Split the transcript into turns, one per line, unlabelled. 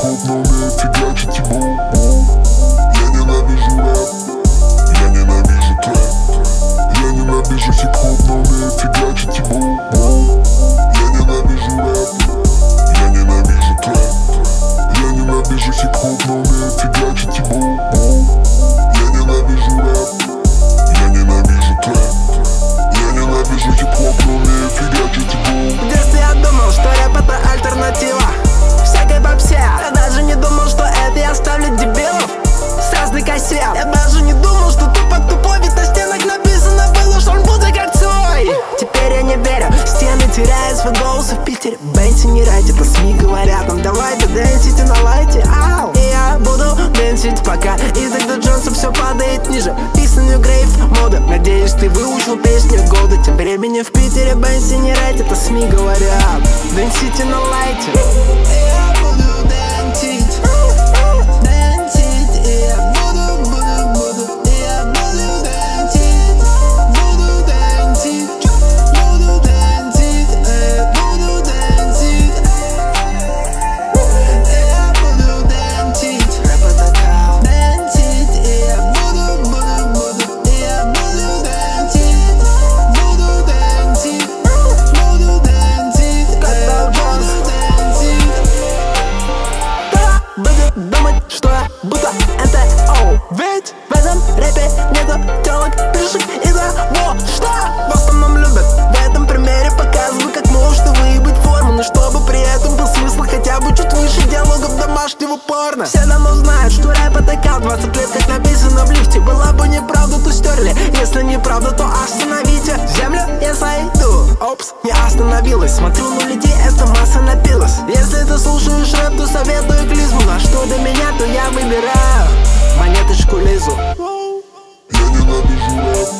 хип-хоп, но умеет фигачить его. Я ненавижу рэп, я ненавижу трэп. Я ненавижу хип-хоп, но умеет фигачить его. Я ненавижу рэп, я ненавижу трэп. Я ненавижу хип-хоп, но умеет фигачить его. Я ненавижу рэп, я ненавижу трэп. Я ненавижу хип-хоп, но умеет фигачить его.
В детстве я думал, что рэп это альтернатива всякой попсе. Я даже не думал, что это я ставлю дебилов с разных кассет. Я даже не думал, что Тупак тупой, ведь на стенах написано было, что он будет как свой. Теперь я не верю, стены теряют свой голос. И в Питере Бенси не райте, это СМИ говорят нам: давайте дэнсите на лайте. Ау. И я буду дэнсить, пока из Дэгда Джонса все падает ниже. Писанную грейв мода, надеюсь, ты выучил песню года. Тем временем в Питере Бенси не райте, это СМИ говорят: дэнсите на лайте. Думать, что я будто НТО. Ведь в этом рэпе нету телок, пишек и того, что в основном любят. В этом примере показываю, как может выебать форму, но чтобы при этом был смысл хотя бы чуть выше диалогов домашнего порно. Все давно знают, что рэп это кал. 20 лет, как написано в лифте. Была бы неправда, то стерли. Если неправда, то остановите. Землю я сойду. Опс, не остановилась. Смотрю на людей, эта масса напилась. Если ты слушаешь рэп, то советую клизму. А что до меня, то я выбираю монеточку Лизу.
Я ненавижу рэп.